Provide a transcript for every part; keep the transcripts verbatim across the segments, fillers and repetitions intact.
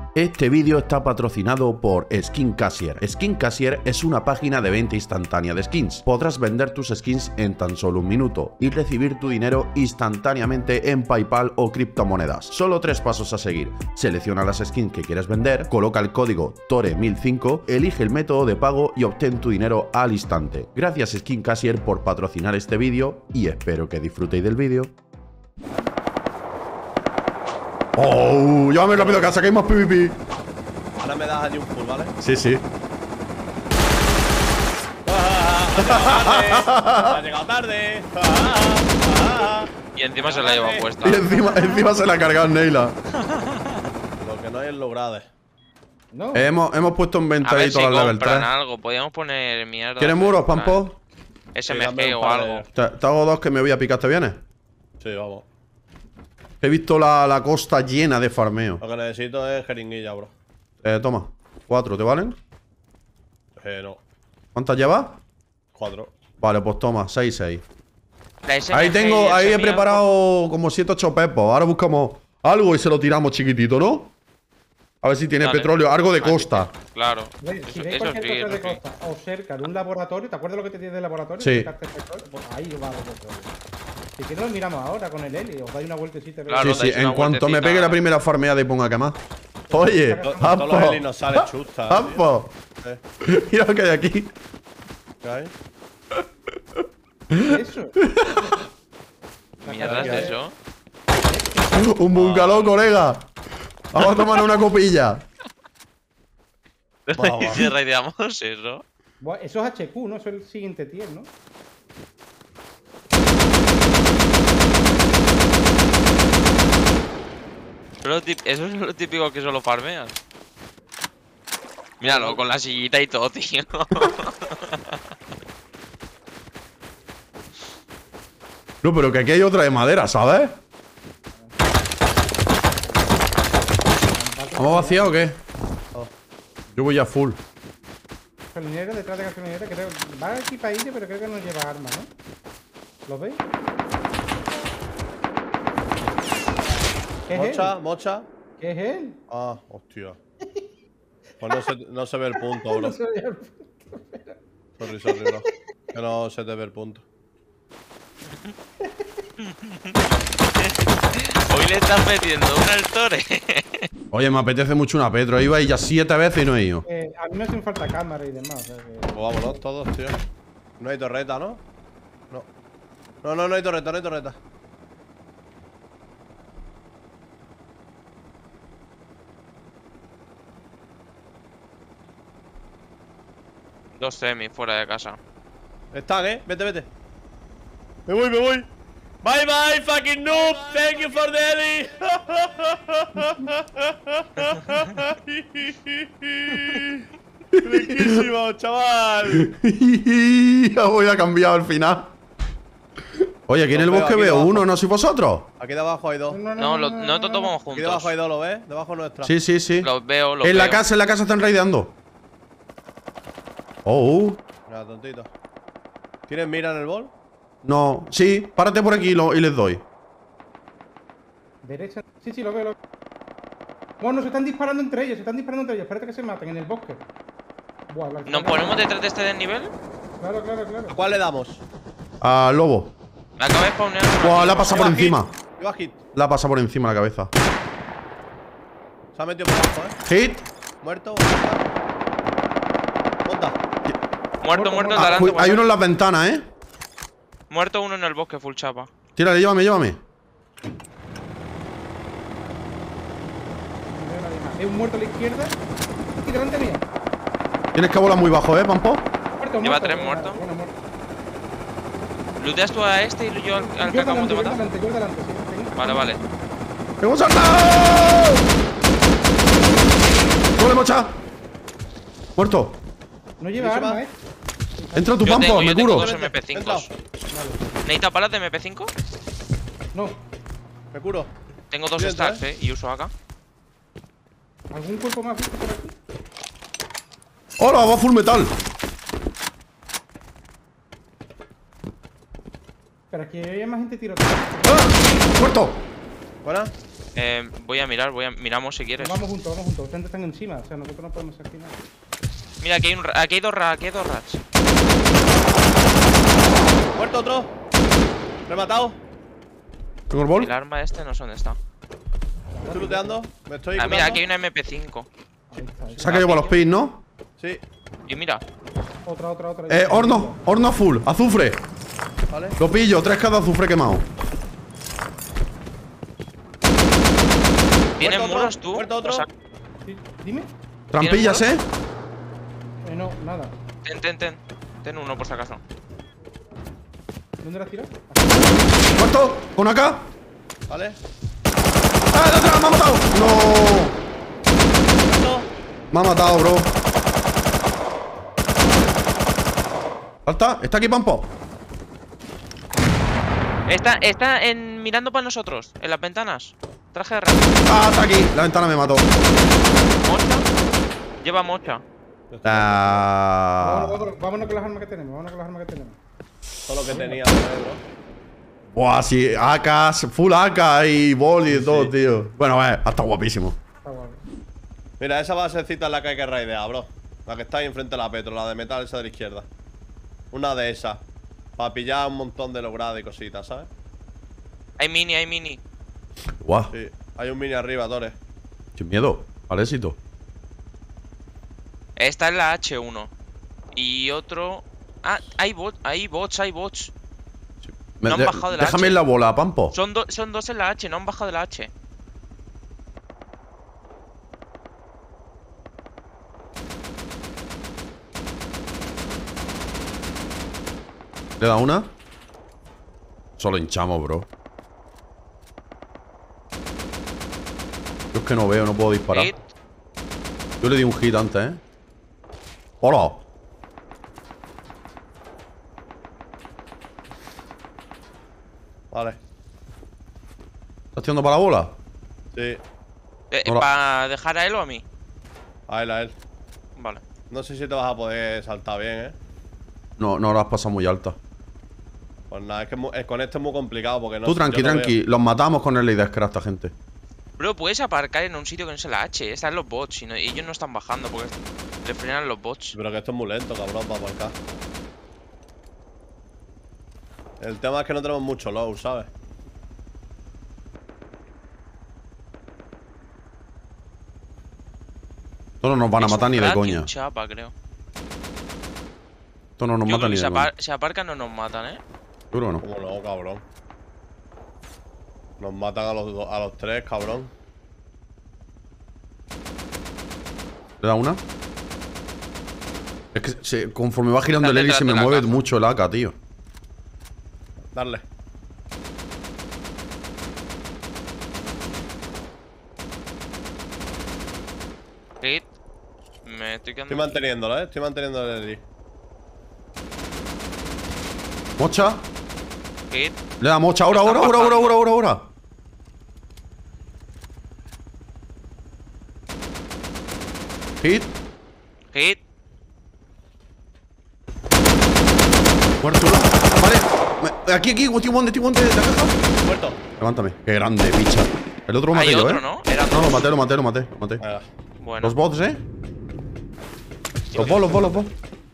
Este vídeo está patrocinado por Skin Cashier. Skin Cashier es una página de venta instantánea de skins. Podrás vender tus skins en tan solo un minuto y recibir tu dinero instantáneamente en PayPal o criptomonedas. Solo tres pasos a seguir. Selecciona las skins que quieres vender, coloca el código T O R E mil cinco, elige el método de pago y obtén tu dinero al instante. Gracias Skin Cashier por patrocinar este vídeo y espero que disfrutéis del vídeo. ¡Oh! Llévame rápido a casa, que hay más PvP. Ahora me das allí un full, ¿vale? Sí, sí. ¡Ha llegado tarde! Y encima se la lleva puesta. Y encima, encima se la ha cargado Neila. Lo que no hay es logrado. No. Hemos, hemos puesto un A ver ventadito si al level compran tres. algo. Podríamos poner mierda. ¿Quieres muros, Pampo? S M Sí, dame G un o par de- algo. Te, te hago dos que me voy a picar, ¿te vienes? Sí, vamos. He visto la, la costa llena de farmeo. Lo que necesito es jeringuilla, bro. Eh, toma. Cuatro, ¿te valen? Eh, no. ¿Cuántas llevas? Cuatro. Vale, pues toma, seis, seis. La S M G Ahí y tengo, el ahí he semi preparado como siete, ocho pepos. Ahora buscamos algo y se lo tiramos chiquitito, ¿no? A ver si tiene Dale. petróleo, algo de Aquí. costa. Claro. Veis, Si Eso, veis eso cualquier sí, cosa de eso sí. costa o cerca de un laboratorio, ¿te acuerdas lo que te tiene de laboratorio? Sí. Sacarte el petróleo, pues ahí va el petróleo. Si quieres lo miramos ahora con el Heli, os dais una vueltecita. Claro, Sí, sí, dais una en cuanto me vueltecita. pegue la primera farmeada y ponga quemar. Oye, To- Pampo. Todos los helis nos salen chustas. Pampo. Eh, Mira lo que hay aquí. ¿qué hay? Eso. Mierda, ¿es eso? Un bungalow, colega. Vamos a tomar una copilla. Va, va. ¿Y si raideamos eso? Buah, eso es H Q, ¿no? Eso es el siguiente tier, ¿no? Pero tip- Eso es lo típico que solo farmean. Míralo, con la sillita y todo, tío. No, pero que aquí hay otra de madera, ¿sabes? ¿Vamos vaciado o qué? Oh. Yo voy ya full. Gasolinera, detrás de gasolinera, creo. Va equipadillo, pero creo que no lleva armas, ¿no? ¿Lo veis? ¿Qué es Mocha, él? mocha. ¿Qué es él? Ah, hostia. Pues no se, no se ve el punto, bro. No se veía el- Sorry, sorry, bro. Que no se te ve el punto. Hoy le estás metiendo un altore. Oye, me apetece mucho una Petro. Iba ahí ya siete veces y no he ido. Eh, a mí me hacen falta cámara y demás. O sea que... Pues vámonos todos, tío. No hay torreta, ¿no? No. No, no, no hay torreta, no hay torreta. Dos semi fuera de casa. Están, ¿eh? Vete, vete. Me voy, me voy. Bye, bye, fucking noob. Thank you for the heli. Riquísimo, chaval. Ya voy a cambiar al final. Oye, aquí en Los el veo, bosque aquí veo debajo. uno, ¿no sois vosotros? Aquí debajo hay dos. No, lo- nosotros tomamos Aquí debajo hay juntos. dos, ¿lo ves? Debajo nuestra. Sí, sí, sí. Los veo, los En la veo. casa, en la casa están raideando. Oh, Mira, tontito. ¿Tienes mira en el bol? no. Sí, párate por aquí y, lo- y les doy. Derecha. Sí, sí, lo veo. Lo... Bueno, se están disparando entre ellos, se están disparando entre ellos. Espérate que se maten en el bosque. Buah, la- ¿Nos ponemos detrás de este desnivel? Claro, claro, claro. ¿A cuál le damos? Al lobo. Me acabo de spawnear. Buah, la pasa por Lleva hit, encima. Lleva hit. La pasa por encima la cabeza. Se ha metido por abajo, ¿eh? Hit. Muerto. Monta. Muerto, muerto, el Ah, delante. uy, hay uno en las ventanas, ¿eh? Muerto uno en el bosque, full chapa. Tírale, llévame, llévame. No veo nadie más. Hay un muerto a la izquierda. Y delante mía. Tienes que volar muy bajo, ¿eh, Pampo? Muerto, Lleva muerto. tres Bueno, muertos. bueno, muerto. Looteas tú a este y yo al, al que Yo acabamos delante, de yo matar. delante, yo delante, sí. Tengo- Vale, vale. ¡Hemos saltado! ¡Doble mocha! Muerto. No lleva ¿No arma, lleva? eh. Entra tu Yo Pampo, tengo, me yo tengo curo. dos M P cinco. Entra. ¿Necesitas balas de M P cinco? No. Me curo. Tengo dos Bien, stacks, ¿eh? eh, y uso acá. ¿Algún cuerpo más visto por aquí? ¡Hola! Va full metal. Pero aquí hay más gente tiroteando. ¡Ah! ¡Muerto! Buena. Eh, voy a mirar, voy a miramos si quieres. Vamos juntos, vamos juntos. Ustedes están encima, o sea, nosotros no podemos hacer nada. Mira, aquí hay, un, aquí hay dos rats, aquí hay dos rats. Muerto otro. Rematado. ¿Tengo el bol? El arma este no sé dónde está. Estoy looteando. Me estoy. Ah, mira, curando. aquí hay una M P cinco. Ahí está, ahí está. Se ha caído por los pins, ¿no? Sí. Y mira, Otra, otra, otra. Eh, horno, horno full, azufre. Vale. Lo pillo, tres K de azufre quemado. ¿tienes Muerto otro, muros tú? muerto otro. O sea, Sí, dime. Trampillas, ¿eh? Eh, no, nada. ten, ten, ten. Ten uno por si acaso. ¿Dónde la tiras? Muerto, con acá. Vale. ¡Ah, detrás! ¡Me ha matado! ¡No! Muerto. Me ha matado, bro. Falta, está aquí Pampo. Está, está en, mirando para nosotros, en las ventanas. Traje de rato. Ah, está aquí. La ventana me mató. Mocha. Lleva mocha. Ah. Vámonos, vámonos, vámonos con las armas que tenemos, vámonos con las armas que tenemos. Todo lo que tenía, bro. Buah, sí, A Ks, full A K y boli y Sí, todo, sí. tío. Bueno, eh, está guapísimo. Está guapo. Mira, esa basecita es la que hay que raidear, bro. La que está ahí enfrente de la Petro, la de metal, esa de la izquierda. Una de esas. Para pillar un montón de logradas y cositas, ¿sabes? Hay mini, hay mini. Guau, Sí. Hay un mini arriba, Tore. sin miedo. Al éxito. Esta es la H uno. Y otro. Ah, hay bots, hay bots, hay bots. Me- No han de- bajado de la déjame H. en la bola, Pampo. Son, do- son dos en la H, no han bajado de la H. ¿Le da una? Solo hinchamos, bro. Yo es que no veo, no puedo disparar. Hit. Yo le di un hit antes, ¿eh? ¡Hola! Vale. ¿Estás tirando para la bola? Sí. Eh, Hola. ¿Para dejar a él o a mí? A él, a él. Vale. No sé si te vas a poder saltar bien, ¿eh? No, no las pasado muy altas. Pues nada, es que es mu- eh, con esto es muy complicado porque no Tú sé- tranqui, yo no tranqui. Los matamos con el Leader Craft, esta gente. Bro, puedes aparcar en un sitio que no sea la H. Están los bots y no- ellos no están bajando porque le frenan los bots. veo. Pero que esto es muy lento, cabrón, para aparcar. El tema es que no tenemos mucho low, ¿sabes? Estos no nos van a Es matar un ni de crack y coña. un chapa, creo. Estos no nos Yo creo matan que ni si, de coña. apar- si aparcan no nos matan, ¿eh? Seguro que no. Como no, cabrón. Nos matan a los, do- a los tres, cabrón. ¿Le da una? Es que se- conforme va girando el Está hélice se me detrás de la mueve caja. mucho el A K, tío. Darle. Hit. Me estoy quedando. Estoy manteniéndolo, ¿eh? Estoy manteniendo el Eli. Mocha. Hit. Le da mocha. Ahora, ahora, ahora, ahora, ahora, ahora, ahora. Hit. Hit. Muerto uno. Vale. Me- Aquí, aquí, tío, ¿dónde, tío, dónde? ¿De la caja? Muerto. Levántame. Qué grande, picha. El otro lo Hay maté yo, otro, ¿eh? ¿no? Eran No, lo dos. maté, lo maté, lo maté, lo maté. Venga. Bueno. Los bots, ¿eh? Los bots, los bots, los bots.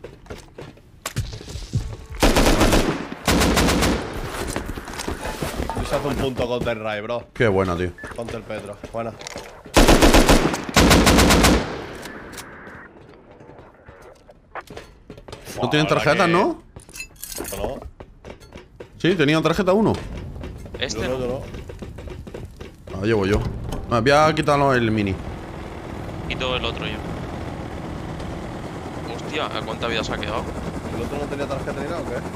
Y se hace un punto contra el Ray, bro. Qué buena, tío. Contra el Petro. Buena. No tienen Ahora tarjetas, que- ¿no? No, Sí, tenían tarjeta uno. Este yo no, no. yo no. Ah, llevo yo. Ah, voy a quitarlo el mini. Y todo el otro yo. Hostia, ¿a cuánta vida se ha quedado? ¿El otro no tenía tarjeta ni nada o qué?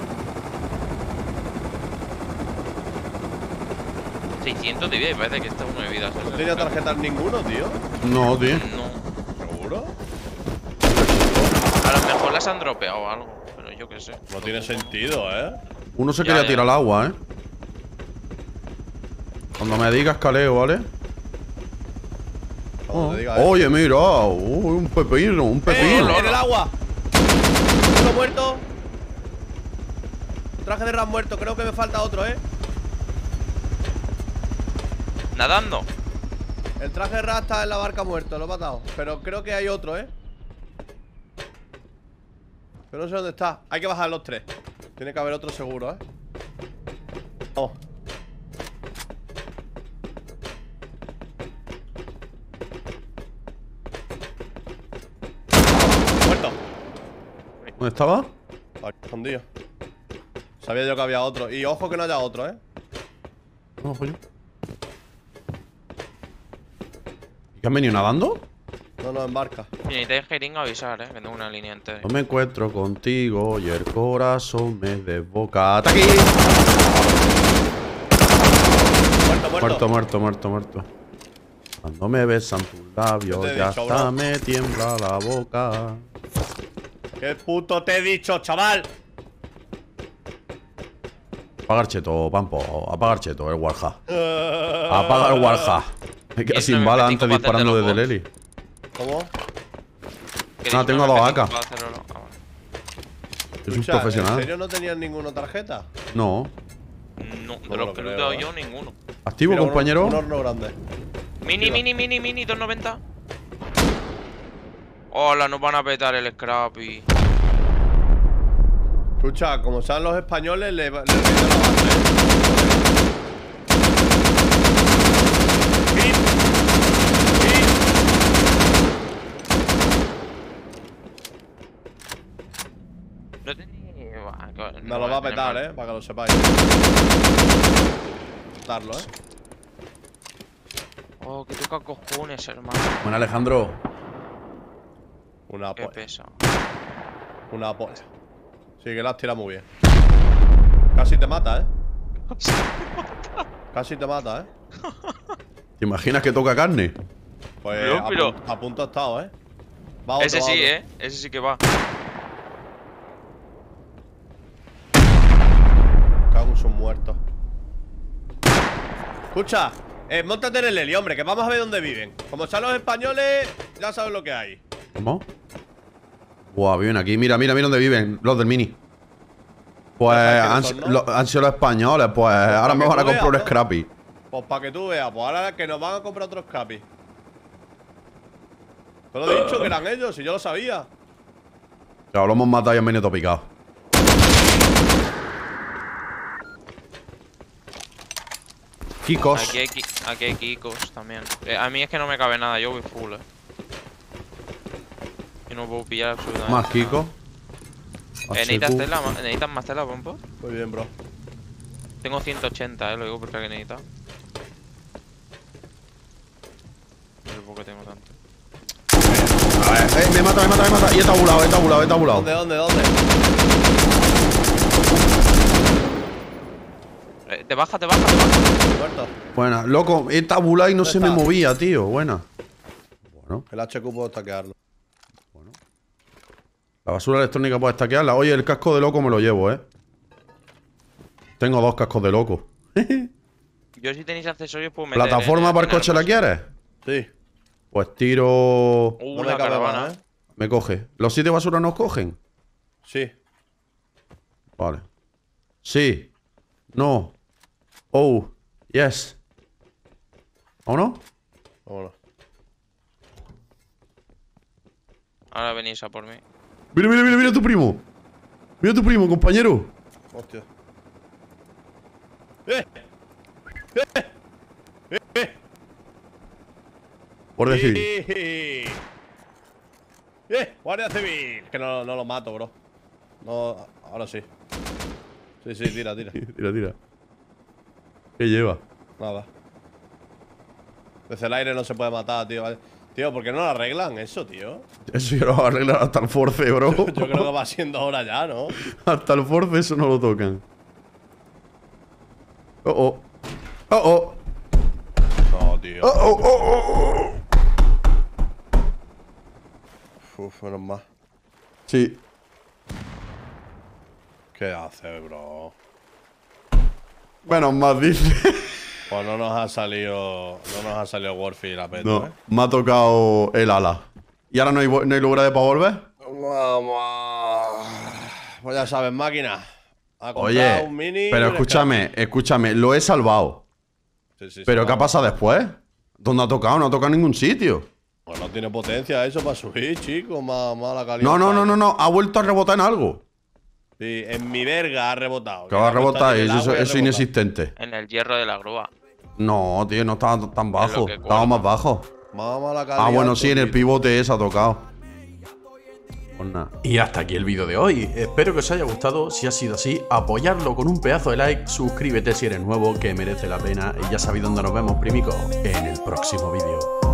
seiscientos de vida y parece que está uno de vida. No tenía tarjetas ninguno, tío. No, tío. No. ¿Seguro? A lo mejor las han dropeado o algo. Pero yo qué sé. No tiene sentido, ¿eh? Uno se Ya, quería ya. tirar al agua, ¿eh? Cuando me digas caleo, ¿vale? Cuando Oh. te diga, ¿eh? Oye, mira. Uy, un pepino, un ¡Eh! pepino. ¡En el agua! Uno muerto. Un traje de ram muerto. Creo que me falta otro, ¿eh? Nadando. El traje Ra está en la barca muerto, lo he matado. Pero creo que hay otro, ¿eh? Pero no sé dónde está. Hay que bajar los tres. Tiene que haber otro seguro, ¿eh? Vamos. Muerto. ¿Dónde estaba? Aquí, escondido. Sabía yo que había otro. Y ojo que no haya otro, ¿eh? No, coño. ¿Y que han venido nadando? No, no, en barca. Si necesitáis jeringa, avisar, eh. Que tengo una línea entera. No me encuentro contigo y el corazón me desboca. ¡Ataque! Muerto, muerto. Muerto, muerto, muerto, muerto. Cuando me besan tus labios, ¿Qué te he ya dicho, hasta bro? me tiembla la boca. ¿Qué puto te he dicho, chaval? Apagar cheto, Pampo. Apagar cheto, el Warja. Apaga el Warja. Me queda Eso sin me bala metí antes como disparando hacer de desde el los heli. ¿Cómo? No, tengo dos A K. Yo Yo soy un Escucha, ¿en profesional. serio no tenían ninguna tarjeta? No. No, de No los lo que no he creo, dado eh. yo, ninguno. ¿Activo, Mira, un- compañero? Un horno grande. Mini, Activa. mini, mini, mini, dos noventa. Hola, nos van a petar el Scrappy. Escucha, como sean los españoles, le, le rinden la base, ¿eh? Hit. Hit. No tenía. Me lo va a petar, eh, para que lo sepáis. Darlo, eh. Oh, que toca cojones, hermano. Bueno, Alejandro. Una Qué polla. pesa. Una polla. Sí, que la has tirado muy bien. Casi te mata, eh. Casi te mata, eh. ¿Te imaginas que toca carne? Pues No, a, pero- pun- a punto ha estado, eh. Va otro, Ese va sí, otro. eh. Ese sí que va. Cago en sus muertos. Escucha, eh, móntate en el heli, hombre, que vamos a ver dónde viven. Como sean los españoles, ya sabes lo que hay. ¿Cómo? Buah, viven aquí. Mira, mira, mira dónde viven. Los del mini. Pues ¿Sabes han, quiénes son, no? lo- han sido los españoles. Pues ahora que me van a tú comprar un veas, ¿no? Scrappy. Pues para que tú veas, pues ahora que nos van a comprar otros capis. Te lo he dicho que eran ellos, si yo lo sabía. Claro, lo hemos matado y han venido topicados. Kikos. Aquí hay, ki- aquí hay Kikos también. Eh, a mí es que no me cabe nada, yo voy full, eh. Y no puedo pillar absolutamente Más nada. Kiko. Eh, ¿necesitas, H Q. tela? ma- ¿Necesitas más tela, Pompo? Muy bien, bro. Tengo ciento ochenta, eh, lo digo porque hay que necesitar. No sé por qué tengo tanto. A ver, eh, me mata, me mata, me mata. Y he tabulado, he tabulado, he tabulado. ¿Dónde, dónde, dónde? Eh, te baja, te baja, te baja. Muerto. Buena, loco, he tabulado y no ¿Dónde se me está? movía, tío. Buena. Bueno, El H Q puedo taquearlo. la basura electrónica puede estaquearla. Oye, el casco de loco me lo llevo, eh. Tengo dos cascos de loco. Yo si tenéis accesorios puedo meter ¿Plataforma en- para en el coche la armas. quieres? Sí. Pues tiro. Uh, No me la cabe caravana. más, ¿eh? Me coge. ¿Los siete basuras nos cogen? Sí. Vale. Sí. No. Oh. Yes. ¿O no? Vámonos. Ahora venís a por mí. Mira, mira, mira, mira tu primo. Mira tu primo, compañero. Hostia. ¡Eh! ¡Eh! ¡Eh! Por decir. ¡Eh! ¡Eh! ¡Guardia Civil! Que no, no lo mato, bro. No, ahora sí. Sí, sí, tira, tira. Tira, tira. ¿Qué lleva? Nada. Desde el aire no se puede matar, tío. ¿vale? Tío, ¿por qué no lo arreglan eso, tío? Eso ya lo va a arreglar hasta el force, bro. Yo creo que va siendo hora ya, ¿no? Hasta el force eso no lo tocan. Oh, oh. Oh, oh. No, tío. Oh, oh, oh, oh. Uf, menos mal. Sí. ¿Qué hace, bro? Menos más, dice. Pues no nos ha salido. No nos ha salido Warfield la peta, No, ¿eh? me ha tocado el ala. ¿Y ahora no hay, vo- no hay lugar de para volver? Vamos. Pues ya sabes, máquina. A comprar Oye, un mini y pero un escúchame, escúchame, lo he salvado. Sí, sí, ¿Pero sí, qué ha pasado después? ¿Dónde ha tocado? No ha tocado en ningún sitio. Pues no tiene potencia eso para subir, chico. Más mala calidad. No, no, no, no, no. Ha vuelto a rebotar en algo. Sí, en mi verga ha rebotado. ¿Qué va a rebotar? Eso, eso es rebotado. inexistente. En el hierro de la grúa. No, tío, no estaba tan bajo. que Estaba más bajo. Más mala calidad. Ah, bueno, sí, en el poquito. pivote ese ha tocado. Pues nada. Y hasta aquí el vídeo de hoy. Espero que os haya gustado. Si ha sido así, apoyarlo con un pedazo de like. Suscríbete si eres nuevo, que merece la pena. Y ya sabéis dónde nos vemos, primico. En el próximo vídeo.